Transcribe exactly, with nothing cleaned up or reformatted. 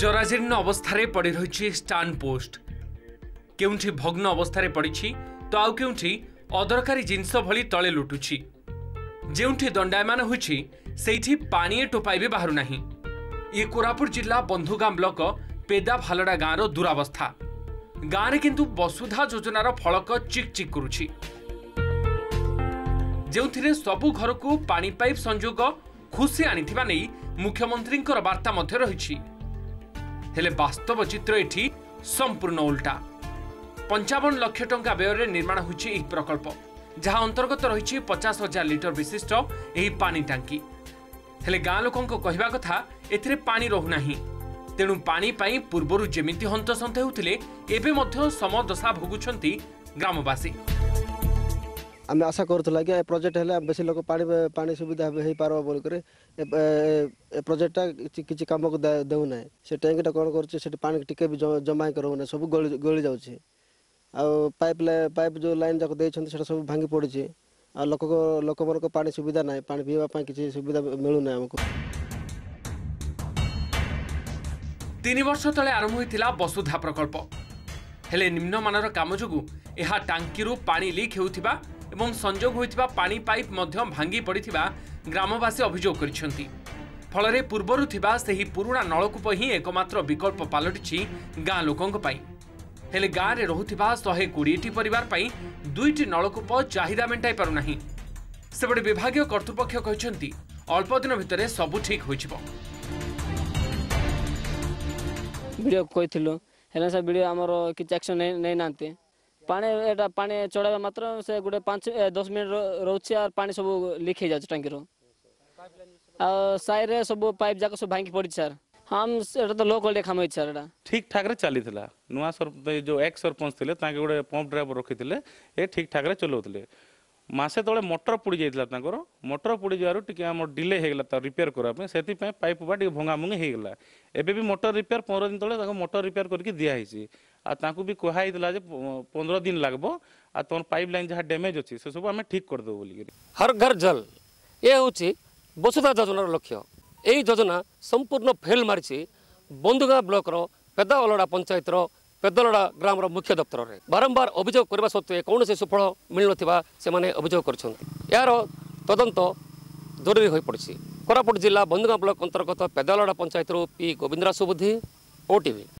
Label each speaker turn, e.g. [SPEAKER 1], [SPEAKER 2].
[SPEAKER 1] जराजीर्ण अवस्था पड़ी रही स्टांड पोस्ट केउठी भग्न अवस्था पड़ी तो आउ केउठी अदरकारी जिनस भली तले लुटुछि जेउठी दंडायमान होइछि सेठी पानी टोपाई भी बाहरु नाही। ये कोरापुट जिला बंधुगां ब्लॉक पेदा भालड़ा गाँव दुरावस्था गाँव किंतु वसुधा योजनार फलक चिक चिक करुछि जेउथिरे सबु घर को पानी पाइप संयोग खुशी आनिथिबा नै मुख्यमंत्री वार्ता मध्य रहिछि हेले वास्तव चित्र एठी संपूर्ण उल्टा। पंचावन लाख टंका व्यय निर्माण होइछि एही प्रकल्प जहां अंतर्गत रहिछि पचास हजार लिटर विशिष्ट एही पानी टांकी हेले गाँ लोकंको कहिबा कथा एथिरे पानी रहु नाही तेणु पानी पाई पूर्वरु जेमिति हंतसंत हेउथिले एबे मध्य समदशा भोगुछंती ग्रामवासी।
[SPEAKER 2] आम आशा करूला कि प्रोजेक्ट है बेसी लोक पानी पानी सुविधा हो पार बोलिक प्रोजेक्टा किसी कम को देना से टैंकीटा कौन कर पानी टिके भी जमा कर सब गली गली जाऊँगी पाइप पाइप जो लाइन जाक देते सब भांगी पड़ी आ लोक लोक मन पानी सुविधा ना पानी पीवा किसी सुविधा मिलूना आमको।
[SPEAKER 1] तीन वर्ष तले आरंभ होइतिला वसुधा प्रकल्प हेले निम्नमानर काम जोगु एहा टांकीरू पानी लीक हेउथिबा एवं संजोग होइतिबा पानी पाइप मध्य भांगी पड़िथिबा ग्रामवासी अभियोग करिसेंती फलरे पूर्वरु थिबा सेही पुरुणा नलकूप ही एकमात्र विकल्प पालटिछि गाँ लोकंक पई हेले गाँ रे रहुथिबा एक सौ बीस टी परिवार पई दुईटी नलकूप चाहिदा मेंटाई पारु नाही। सेबडे विभागीय कर्तृपक्ष कहिसेंती अल्प दिन भितरे सब ठीक होइछिबो।
[SPEAKER 3] वीडियो कहिथिलो हेले से वीडियो हमर किछ एक्शन नै नै नांते पानी एटा पानी चढ़ावा मात्र से गोटे पाँच दस मिनट रोचे और पानी सब लीक हो जाए टांकी साइड सब पाइप जाक सब भांगी पड़ी सर हम तो लोकल काम सर
[SPEAKER 4] ठीक ठाक रे चली नुआ सर जो एक्स सरपंच थे गोटे पंप ड्राइवर रखी थे ठीक ठाक रे चलाउले मसे तले मोटर पुड़ी जाता मोटर पुड़ी जाम डिले होगा रिपेयर करने से पाइप बा भंगा भंगी होगा एबे भी मोटर रिपेयर पंद्रह दिन तले मोटर रिपेयर करके दिखाई आकु भी कहुई पंद्रह दिन लगभग आ तुम पाइप लाइन जहाँ डैमेज अच्छी से सब आम ठीक करदेव बोलिक।
[SPEAKER 5] हर घर जल ये हूँ वसुधा योजनार लक्ष्य यही योजना संपूर्ण फेल मारी बंधुगां ब्लॉक पेदावलड़ा पंचायत पेदलड़ा ग्राम मुख्य दफ्तर में बारंबार अभियोग करने सत्वे कौन से सुफल मिल ना अभियोग कर तदंत जरूरी हो पड़ी। कोरापुट जिला बंधुगां ब्लॉक अंतर्गत पेदावलड़ा पंचायत पी गोविंदराज सुबुद्धि ओटीवी।